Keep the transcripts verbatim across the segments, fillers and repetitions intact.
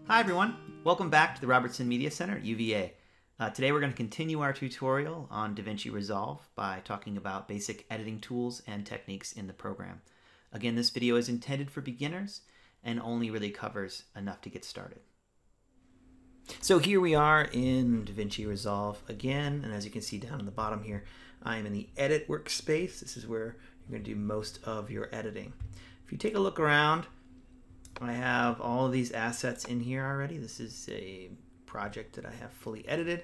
Hi everyone, welcome back to the Robertson Media Center at U V A. Uh, today we're going to continue our tutorial on DaVinci Resolve by talking about basic editing tools and techniques in the program. Again, this video is intended for beginners and only really covers enough to get started. So here we are in DaVinci Resolve again, and as you can see down in the bottom here, I am in the Edit workspace. This is where you're going to do most of your editing. If you take a look around, I have all of these assets in here already. This is a project that I have fully edited.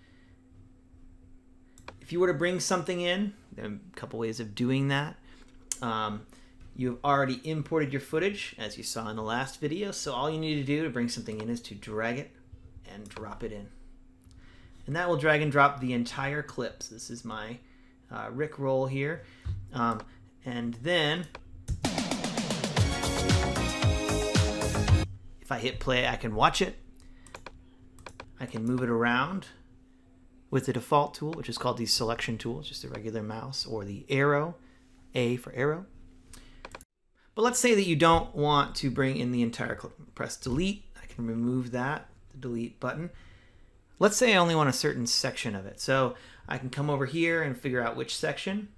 If you were to bring something in, there are a couple ways of doing that. Um, you've already imported your footage, as you saw in the last video, so all you need to do to bring something in is to drag it and drop it in. And that will drag and drop the entire clip. So this is my uh, Rickroll here. Um, and then if I hit play, I can watch it. I can move it around with the default tool, which is called the selection tool, just a regular mouse, or the arrow, A for arrow. But let's say that you don't want to bring in the entire clip. Press delete. I can remove that, the delete button. Let's say I only want a certain section of it. So I can come over here and figure out which section.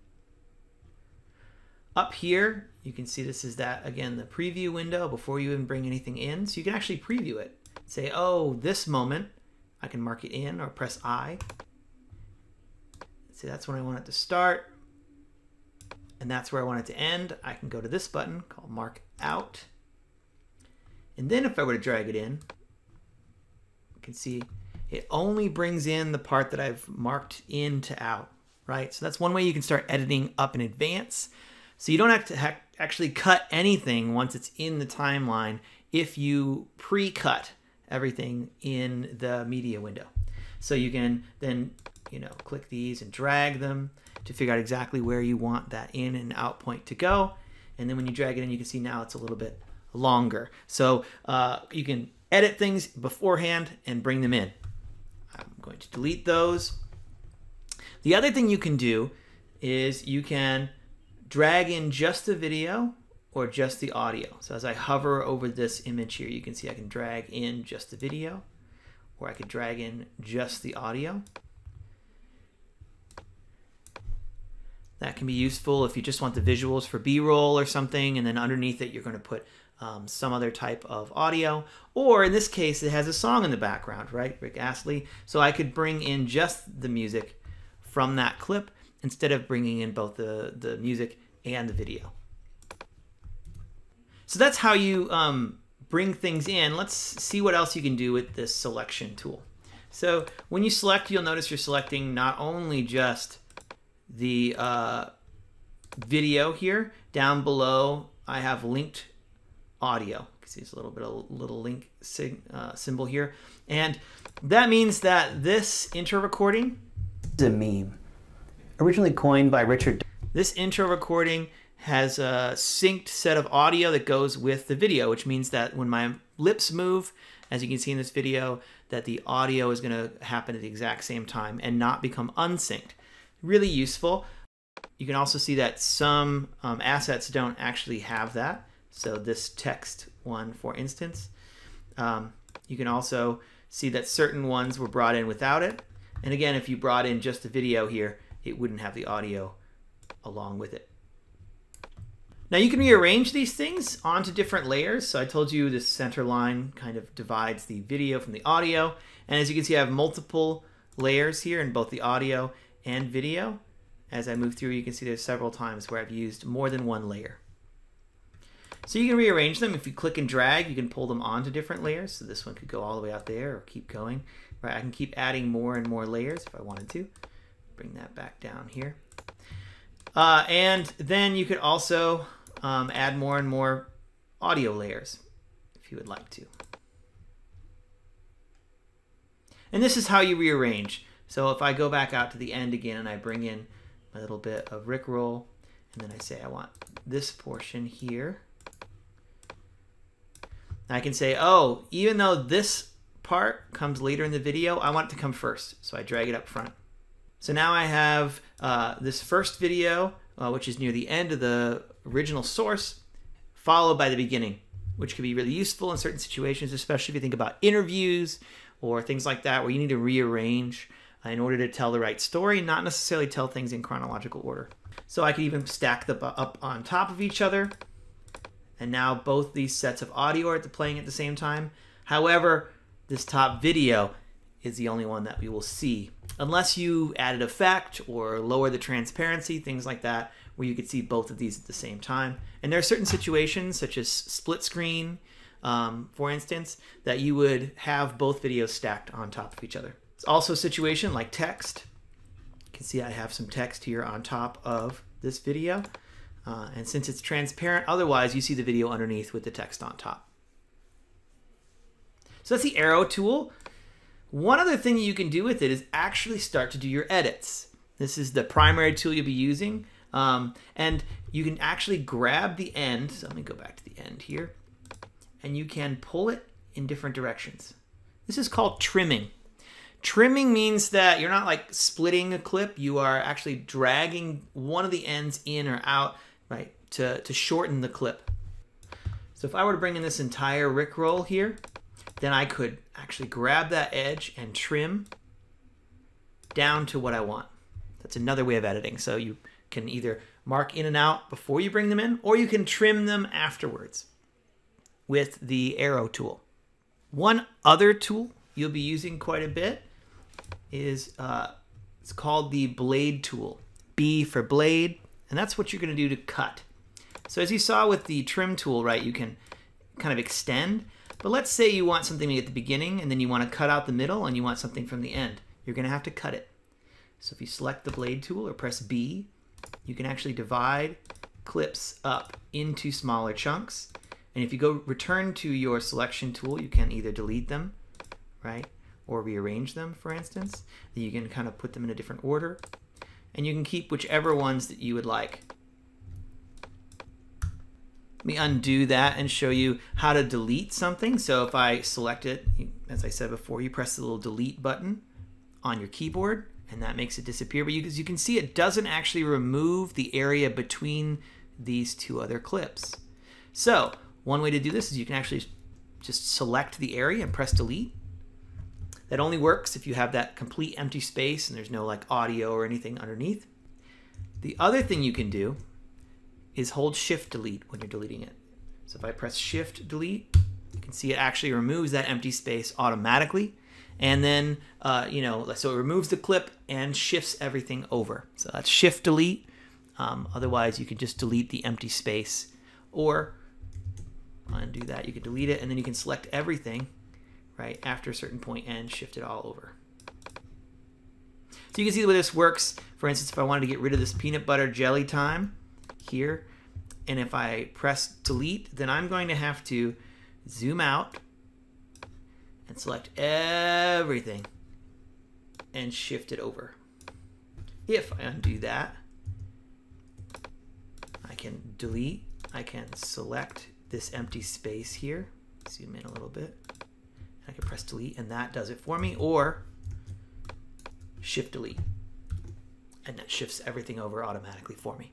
Up here, you can see this is that, again, the preview window before you even bring anything in. So you can actually preview it. Say, oh, this moment, I can mark it in or press I. See, that's when I want it to start. And that's where I want it to end. I can go to this button called Mark Out. And then if I were to drag it in, you can see it only brings in the part that I've marked in to out, right? So that's one way you can start editing up in advance. So you don't have to ha actually cut anything once it's in the timeline if you pre-cut everything in the media window. So you can then, you know, click these and drag them to figure out exactly where you want that in and out point to go. And then when you drag it in, you can see now it's a little bit longer. So uh, you can edit things beforehand and bring them in. I'm going to delete those. The other thing you can do is you can drag in just the video or just the audio. So as I hover over this image here, you can see I can drag in just the video, or I could drag in just the audio. That can be useful if you just want the visuals for B-roll or something, and then underneath it you're going to put um, some other type of audio. Or in this case, it has a song in the background, right? Rick Astley. So I could bring in just the music from that clip instead of bringing in both the, the music and the video. So that's how you um, bring things in. Let's see what else you can do with this selection tool. So when you select, you'll notice you're selecting not only just the uh, video here. Down below, I have linked audio. You can see it's a little bit of a little link sig uh, symbol here. And that means that this intro recording is a meme. Originally coined by Richard. This intro recording has a synced set of audio that goes with the video, which means that when my lips move, as you can see in this video, that the audio is going to happen at the exact same time and not become unsynced. Really useful. You can also see that some um, assets don't actually have that. So this text one, for instance. Um, you can also see that certain ones were brought in without it. And again, if you brought in just the video here, it wouldn't have the audio along with it. Now you can rearrange these things onto different layers. So I told you this center line kind of divides the video from the audio. And as you can see, I have multiple layers here in both the audio and video. As I move through, you can see there's several times where I've used more than one layer. So you can rearrange them. If you click and drag, you can pull them onto different layers. So this one could go all the way out there or keep going. Right? I can keep adding more and more layers if I wanted to. Bring that back down here. Uh, and then you could also um, add more and more audio layers if you would like to. And this is how you rearrange. So if I go back out to the end again and I bring in a little bit of Rickroll, and then I say I want this portion here, I can say, oh, even though this part comes later in the video, I want it to come first. So I drag it up front. So now I have uh, this first video, uh, which is near the end of the original source, followed by the beginning. which could be really useful in certain situations, especially if you think about interviews or things like that where you need to rearrange uh, in order to tell the right story, not necessarily tell things in chronological order. So I could even stack them up on top of each other. And now both these sets of audio are playing at the same time. However, this top video is the only one that we will see, unless you added effect or lower the transparency, things like that, where you could see both of these at the same time. And there are certain situations, such as split screen, um, for instance, that you would have both videos stacked on top of each other. It's also a situation like text. You can see I have some text here on top of this video. Uh, and since it's transparent, otherwise you see the video underneath with the text on top. So that's the arrow tool. One other thing you can do with it is actually start to do your edits. This is the primary tool you'll be using. Um, and you can actually grab the end. So let me go back to the end here. And you can pull it in different directions. This is called trimming. Trimming means that you're not like splitting a clip. You are actually dragging one of the ends in or out, right, to, to shorten the clip. So if I were to bring in this entire Rickroll here, then I could actually grab that edge and trim down to what I want. That's another way of editing. So you can either mark in and out before you bring them in, or you can trim them afterwards with the arrow tool. One other tool you'll be using quite a bit is uh, it's called the blade tool. B for blade, and that's what you're going to do to cut. So as you saw with the trim tool, right, you can kind of extend. But let's say you want something at the beginning and then you want to cut out the middle and you want something from the end. You're going to have to cut it. So if you select the blade tool or press B, you can actually divide clips up into smaller chunks. And if you go return to your selection tool, you can either delete them, right, or rearrange them, for instance. You can kind of put them in a different order. And you can keep whichever ones that you would like. Let me undo that and show you how to delete something. So if I select it, as I said before, you press the little delete button on your keyboard and that makes it disappear. But you, as you can see, it doesn't actually remove the area between these two other clips. So one way to do this is you can actually just select the area and press delete. That only works if you have that complete empty space and there's no like audio or anything underneath. The other thing you can do is hold shift delete when you're deleting it. So if I press shift delete, you can see it actually removes that empty space automatically. And then, uh, you know, so it removes the clip and shifts everything over. So that's shift delete. Um, otherwise, you could just delete the empty space, or undo that. You can delete it, and then you can select everything right after a certain point and shift it all over. So you can see the way this works. For instance, if I wanted to get rid of this peanut butter jelly time here, and if I press delete, then I'm going to have to zoom out and select everything and shift it over. If I undo that, I can delete, I can select this empty space here, zoom in a little bit, I can press delete and that does it for me, or shift delete and that shifts everything over automatically for me.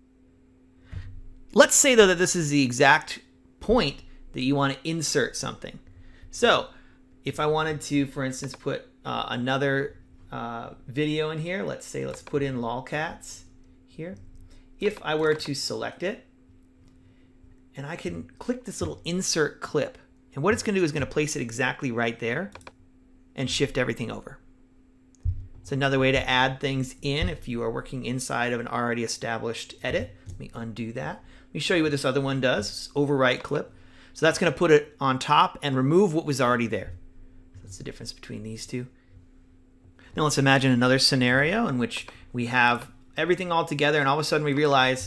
Let's say though that this is the exact point that you want to insert something. So if I wanted to, for instance, put uh, another uh, video in here, let's say let's put in lolcats here. If I were to select it, and I can click this little insert clip, and what it's going to do is going to place it exactly right there and shift everything over. It's another way to add things in if you are working inside of an already established edit. Let me undo that. Let me show you what this other one does. It's overwrite clip. So that's going to put it on top and remove what was already there. That's the difference between these two. Now let's imagine another scenario in which we have everything all together and all of a sudden we realize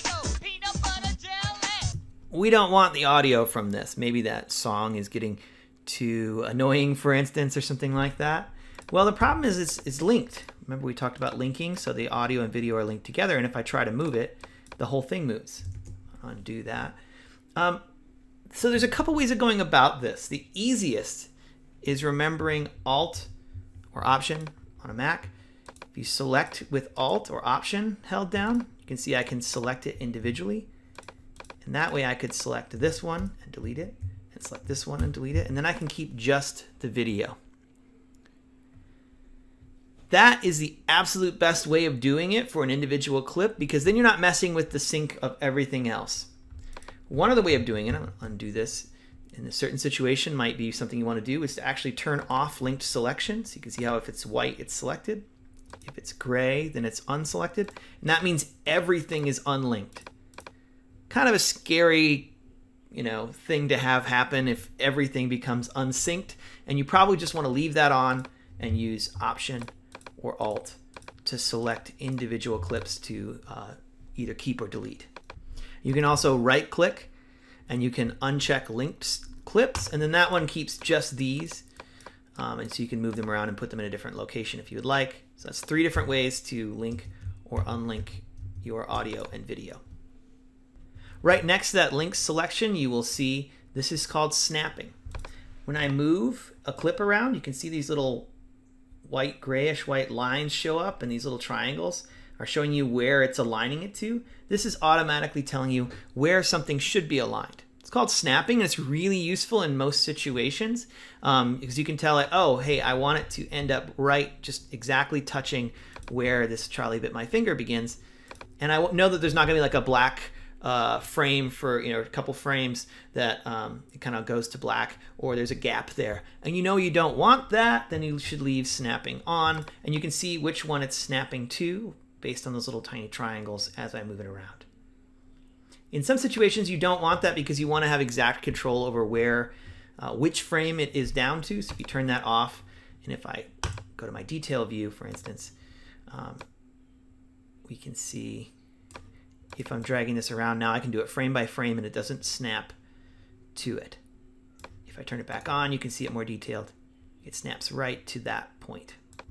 we don't want the audio from this. Maybe that song is getting too annoying, for instance, or something like that. Well, the problem is it's, it's linked. Remember we talked about linking, so the audio and video are linked together, and if I try to move it, the whole thing moves. I'll undo that. Um, so there's a couple ways of going about this. The easiest is remembering Alt or Option on a Mac. If you select with Alt or Option held down, you can see I can select it individually. And that way I could select this one and delete it, and select this one and delete it, and then I can keep just the video. That is the absolute best way of doing it for an individual clip, because then you're not messing with the sync of everything else. One other way of doing it, I'm going to undo this, in a certain situation might be something you want to do, is to actually turn off linked selection. So you can see how if it's white, it's selected. If it's gray, then it's unselected. And that means everything is unlinked. Kind of a scary, you know, thing to have happen if everything becomes unsynced. And you probably just want to leave that on and use Option or Alt to select individual clips to uh, either keep or delete. You can also right click and you can uncheck linked clips, and then that one keeps just these. Um, and so you can move them around and put them in a different location if you would like. So that's three different ways to link or unlink your audio and video. Right next to that link selection, you will see this is called snapping. When I move a clip around, you can see these little white, grayish white lines show up, and these little triangles are showing you where it's aligning it to. This is automatically telling you where something should be aligned. It's called snapping, and it's really useful in most situations um, because you can tell it, oh, hey, I want it to end up right, just exactly touching where this Charlie Bit My Finger begins. And I know that there's not gonna be like a black uh, frame for, you know, a couple frames that um, it kind of goes to black, or there's a gap there. And you know you don't want that, then you should leave snapping on, and you can see which one it's snapping to based on those little tiny triangles as I move it around. In some situations you don't want that because you want to have exact control over where, uh, which frame it is down to. So if you turn that off, and if I go to my detail view, for instance, um, we can see if I'm dragging this around now, I can do it frame by frame and it doesn't snap to it. If I turn it back on, you can see it more detailed. It snaps right to that point.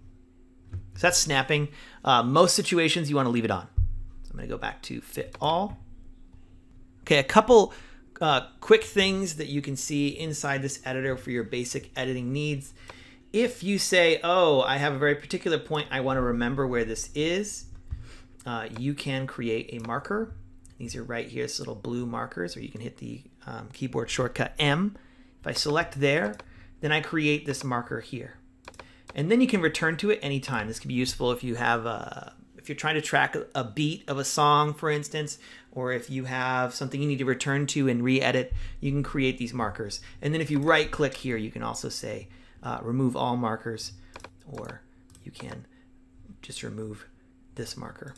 So that's snapping. Uh, most situations you want to leave it on. So I'm going to go back to Fit All. Okay, a couple uh, quick things that you can see inside this editor for your basic editing needs. If you say, oh, I have a very particular point, I want to remember where this is, uh, you can create a marker. These are right here, this little blue markers, or you can hit the um, keyboard shortcut M. If I select there, then I create this marker here. And then you can return to it anytime. This can be useful if you have a, if you're trying to track a beat of a song, for instance, or if you have something you need to return to and re-edit, you can create these markers. And then if you right click here, you can also say uh, remove all markers, or you can just remove this marker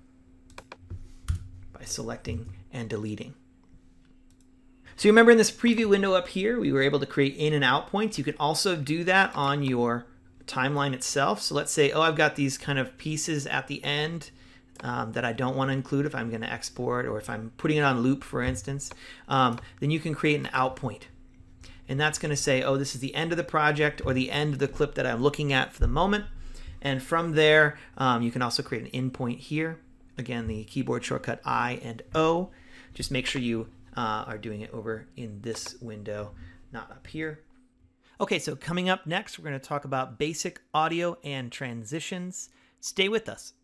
by selecting and deleting. So you remember in this preview window up here, we were able to create in and out points. You can also do that on your timeline itself. So let's say, oh, I've got these kind of pieces at the end um, that I don't want to include if I'm going to export, or if I'm putting it on loop, for instance, um, then you can create an out point. And that's going to say, oh, this is the end of the project or the end of the clip that I'm looking at for the moment. And from there, um, you can also create an in point here. Again, the keyboard shortcut I and O. Just make sure you uh, are doing it over in this window, not up here. Okay, so coming up next, we're going to talk about basic audio and transitions. Stay with us.